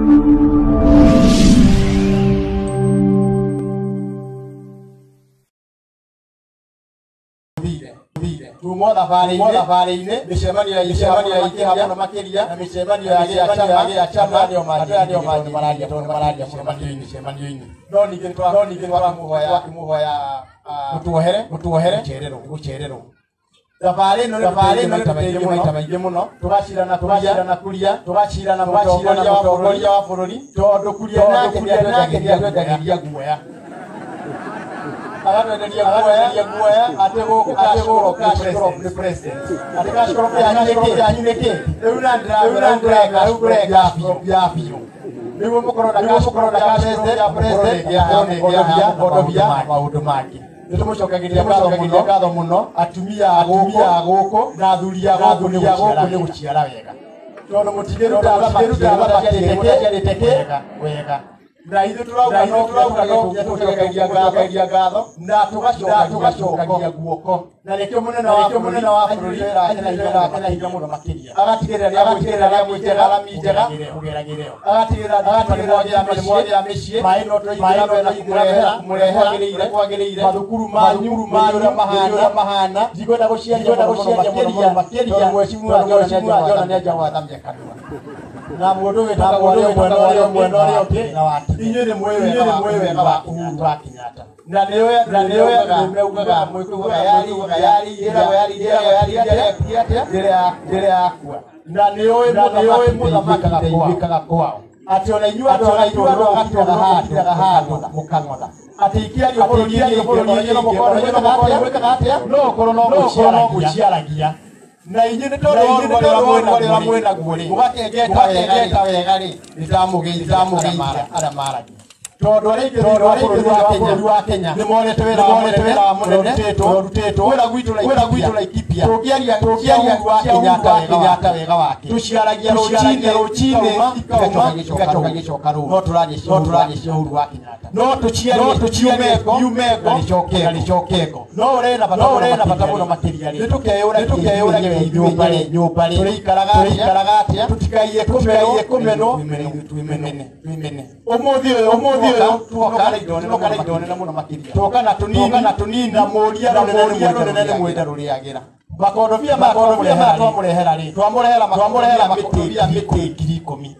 Tumo thabarĩ-inĩ mĩcemanio ya ingĩ hamwe na makĩria na mĩcemanio ya chama nĩo mararia mĩcemanio-inĩ no ningĩ twakĩmũhoya mũtuohere gũcererwo thabarĩ ĩno nĩ maita maingĩ mũno tũgacirana kuria tũgacirana mũtongoria wa bũrũri tondũ kuria nake nĩatwendagĩria guoya agatwenderia guoya atĩ gũkũ Kashorop nĩ president atĩ Kashorop yanyu nĩkĩ rĩu na ndĩreka biũ nĩguo mũkorwo na president ya maũndũ mangĩ nĩtũmũcokagĩria ngatho mũno atumia a gũkũ na athuri a gũkũ nĩ gũciara wega tondũ mũtigĩruta wega na ithu turauga no tũcokagia ngatho na tũgacokagia guoko na nĩkĩo mũnene wa bũrũri akena hinya mũno makĩria agatigĩrĩra nĩ amwĩtĩra arami njega agatigĩrĩra nĩmwagĩra mĩciĩ maĩ no tũraingĩra kwagĩrĩire mathukuru manyu ũrĩa mahana ndikwenda gũciaria mũno makĩria mheshimiwa John nĩanja gwathamia kanua na mũndũ wĩtagwo mwena ũrĩa ũngĩ na wati inyuĩ nĩ mwĩ wega wa Uhuru wa Kenyatta na nĩwe meugaga mwĩkuaga yari ndĩrĩa yakua na nĩũĩ mũthamaki ndeithĩkaga kwao atĩ ona inyuĩ andũ agatwaraga handũ mũkang'otha atĩ ikiario bũrũri-inĩ no mũkorwo atĩa no ũkorwo no gũciaragia na inyuĩ nĩ tondũ mwĩna guo rĩ mũgakengeta wega rĩ nĩndamũgeithia arĩa maragia tondũ arĩa ingĩ bũrũri wa Kenya nĩmonete wĩra mũnene rutĩtwo wĩra gwitũ Laikipia tũngĩaria wa Kenyatta wega wake tũciaragia rũcinĩ igacoka gĩcoka rũru no tũraria Uhuru wa Kenyatta no tũciarie Yumengo gĩcokengo no ũrena bata mũno makĩria rĩ nĩtũkeyũra nyũmba rĩ tũrĩikaraga atĩa tũtikaiye kũmenwo twĩmene ũmũthĩ tuoka na mũno makĩria tuoka na tũnina mũria rũnene nĩ mwenda rũrĩagĩra makondobia twamũrehera rĩ twamũrehera makondobia mĩtĩ 10,000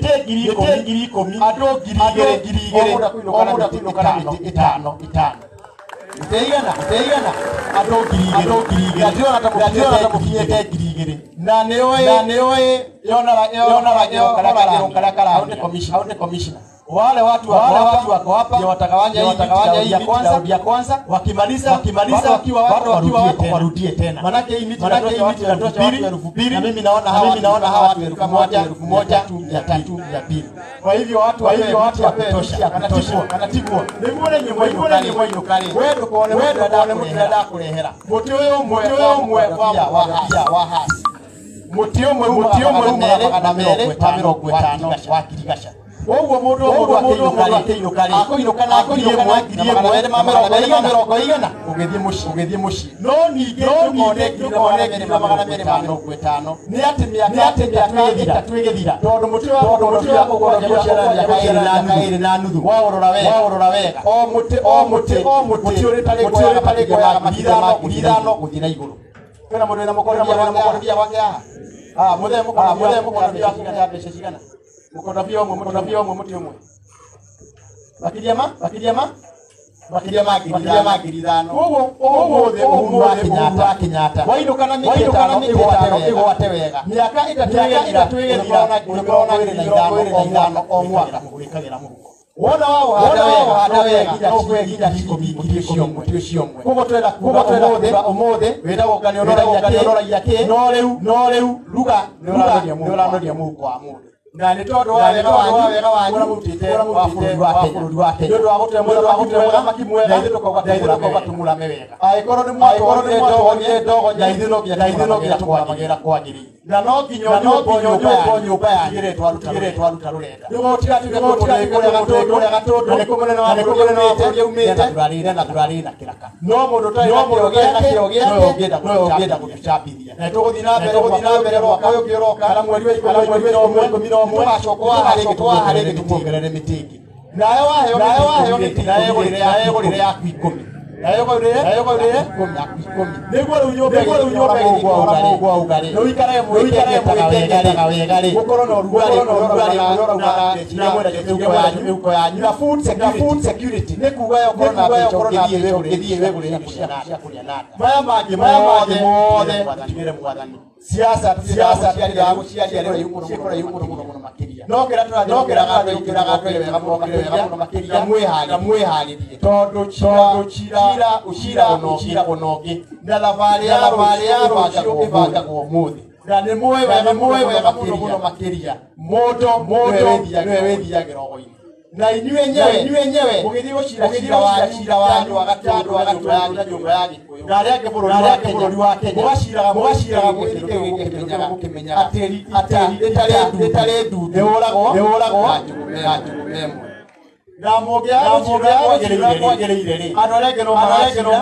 andũ 2,000 mũndũ kũinũkana mĩtĩ 5 Teigana andũ 2,000 ndĩrona ta mũkinyĩte 2,000 na nĩoĩ yonaga karĩa commissioner wale watu wako hapa ndio watagawanya hii ya kwanza wakimaliza wakiwa warudie tena manake hii miti inatoa watu 2,000 na mimi naona hawa watu 1,000 ya pili kwa hivyo watu wa kutosha kanatibwa nĩmuone nyimbo ino kare wewe kuone mutenda kurehera muti umwe wa hasi muti umwe na mere 50 wa kirigasha Oguo mũndũ akĩinũka akũinũka ũgĩthiĩ mũciĩ no ningĩ tũkone 2,250 nĩ atĩ mĩaka twĩgĩthira tondũ mũtĩ wa gũciarania na nuthu waũrora wega o mũtĩ ũrĩ tarĩ kuoyaga makĩria ma 5,000 gũthiĩ na igũrũ kwĩna mũndũ wĩna mũkorobia wake haha mũkorobia wa mbeca cigana mũkorobia ũmwe mũtĩ ũmwe makĩria ma 5,000 ũguo Uhuru wa Kenyatta wainũka na mĩtĩ 5 ĩgwate wega mĩaka 3 ĩgĩthira o mwaka mũgwĩkagĩra mũhuko wona wahanda wega no kwĩginya mũtĩ ũcio ũmwe koguo twenda ũmũthĩ wĩtagwo kanĩonoragia kĩ no rĩu ruga nĩũranoria mũhuko wa mũndũ na nĩ tondũ wa wega wanyu ũramũrutĩte wa bũrũri wa Kenya nĩ ũndũ wa gũtũhe mũthamaki mwega na ithuĩ tũkauga tũmũrame wega angĩkorwo nĩ mwatũhonire ndogo na ithuĩ no nginya tũmwamagĩra kwagĩrĩire na no nginya nyũmba yanyu tigĩre twaruta rũrenda nĩguo tũtigatuge kũrĩa gatũndũ na nĩ kũmũnene wa bũrũri umĩte na tũrarĩ na kĩraka no mũndũ ũtarĩ na kĩo gĩake ũngĩenda gũtũcambithia na tũgũthiĩ na mbere mwaka ũyũ ũngĩ ũroka kana mweri wa 11 omwe achokwa harege tumongerere mitiki naye waheyo mitiki yaku 10 nayo gorire niguo runyombe gwa ugari no ikaraye mweketaga wegari gukoro no rugari uko yanyu na food security nikuga yo corona ngithie wegure cia kuria nata maya mangĩ mothe tigire mwathani siasa ya guciaria rero yukura muno makiria no kiraga wega muno makiria mwiharirie tondu ucira unogi na thabari ya bangagwo muthi na nĩ muĩ wega muno makiria mundu niwe withiagira ogoini na inyuĩ enyewe mugithii gucira wanyu agatandwa na nyumba ya Gikuyu na arĩa bũrũri wa Kenya mugaciraga mukimenyaga atĩri itarĩ nduthi nĩũragwo na njũgũmemwe na mũngĩaga kwagĩrĩire rĩ andũ arĩa angĩ no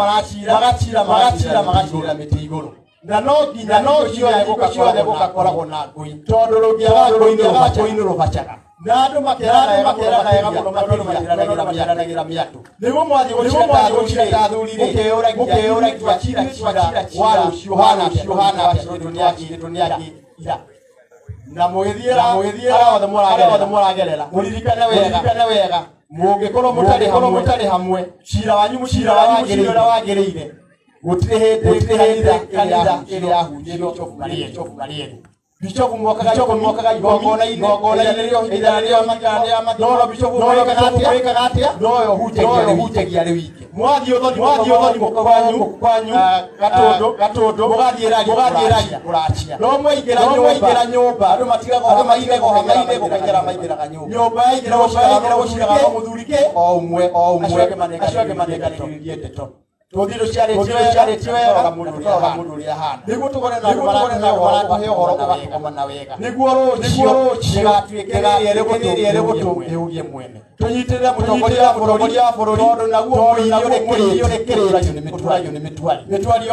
magacira mĩtĩ igũrũ na no nginya ciothe gũgakoragwo na ngũi tondũ rũngĩaga ngũi nĩ rũbacaga na andũ makeraga wega mũno matiranagira miatu nĩguo mwathi gũcira tathurire mũkĩũragia cira wa rũciũ hana tũniaki ira na mũgĩthiĩra othe mũragerera mũririkane wega mũngĩkorwo mũtarĩ hamwe cira wanyu wagĩrĩire gũtirĩ hĩndĩ kanitha ĩrĩa yahunjĩrio Chofu Marieni Bishop mokaga igongona-inĩ rĩrĩa matano Bishop mwĩkaga atĩa noyo hunjagia rĩ wiki mwathi ũthoni kwanyu gatũndũ mũgathiĩragia kũracia no mwaingĩra nyũmba andũ matigagwo hamaine gũkaingĩraga nyũmba yaingĩra gũciraga mũthuri o ũmwe acio angĩ manenganĩrĩrie ndeto Todiro ciarĩtio wega mũndũ ũrĩa hana nĩguo tũgore na maratũhe ũhoro ũgakoma wega nĩguo rũciũ gĩgatuĩke rĩrĩ gũtũhũgie mwene tũnyitĩrĩre mũtongoria wa bũrũri tondũ naguo mũiyo ũrekereragio nĩ mĩtwari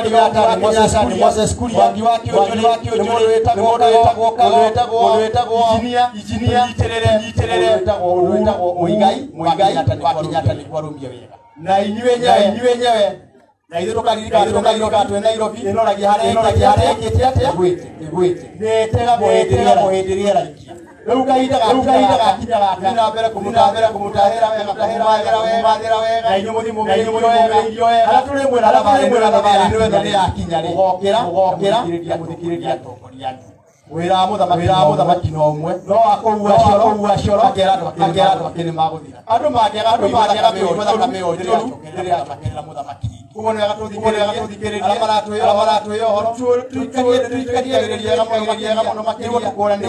o Moses Kuria wangi wa kĩonjũrĩ mũndũ wĩtagwo injinia wĩtagwo Mũigai wa Kenyatta nĩguo arũmie wega na inyuĩ enyewe na ithuĩ tũkaririkana twĩ Nairobi ĩnoragia harĩa ĩkĩte atĩa ĩgwĩte nĩĩtegagwo hĩndĩ rĩera ikia rĩu kahinda gakinya gaka na mbere kũmũtahĩra wega na inyuĩ mũthiĩ mũgereirio wega na tũrĩ mwĩna thabarĩ nĩ yakinya rĩ mũthikĩrĩria atongoria anyu wĩra wa mũthamaki no ũmwe no akũua coro akera andũ akĩrĩ magũthira andũ mangĩaga kũigua thakame ĩyo rĩrĩa makerera mũthamaki ũguo nĩ agatũthikĩrĩria arĩa maratwĩra ũhoro tũikariagĩrĩria wega mũno makĩria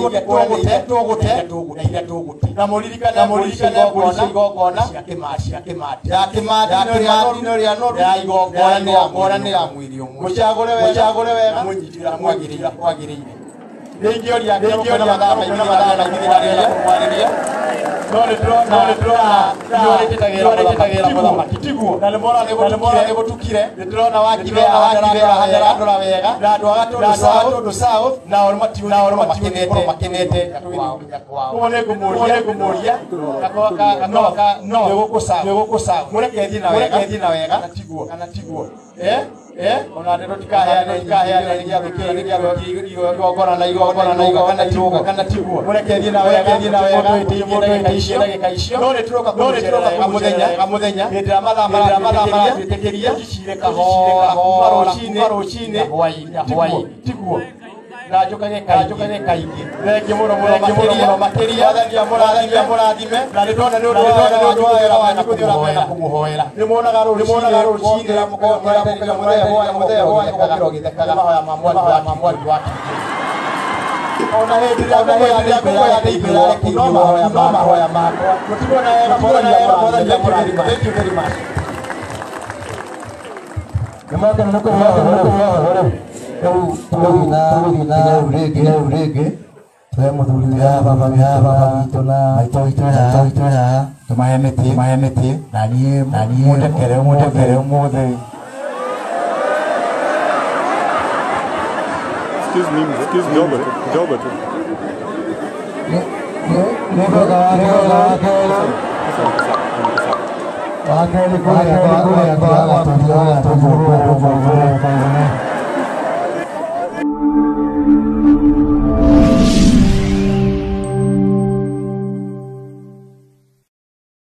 tũgũte na iria tũgũte na mũririkane igongona cia kĩmandi rĩa noru ya igongona nĩ ya mwĩrĩ ũmwe mũcagũre wega mwagĩrĩire Ningioria mathaa maingĩ kũmwarĩria no nĩtũrona mũthamaki tiguo na nĩmona nĩgũtukire nĩtũrona wakivera handora wega na andũ agatũndũ south nao matiũkorwo makenete ũguo nĩngũmũria gũkũ south mũreke thiĩ na wega kana tiguo ona ndero tikaheane igongona na igongona kana tiguo mũreke thiĩ na wega ndagĩka icio no nĩtũroka mũthenya hĩndĩ ĩrĩa mathaa maratwĩtĩkĩria tũcire kahora rũcinĩ hwaĩ-inĩ tiguo na njũkage kaingĩ thengi mũno makĩria mũrathime na nĩtwona nĩ ũndũ wa wĩra wanyu gũthiĩ ũramwenda kũmũhoera nĩmuonaga rũcinĩ mũthenya ũgĩthekaga mahoya ma mwathi wake ona hĩndĩ ĩrĩa ngũhoya nĩithirarekeirio mahoya makwa mũtiguona wega mwathani akũrathima. Thank you very much. Nĩmwakena nĩ kũmũhoera rĩu rĩngĩ tũhe mũthuri wa baba witũ na maitũ witũ haha tũmahe mĩtĩ na niĩ mũndekere ũmũthĩ. Excuse me, Gilbert. Wakeli kule kwa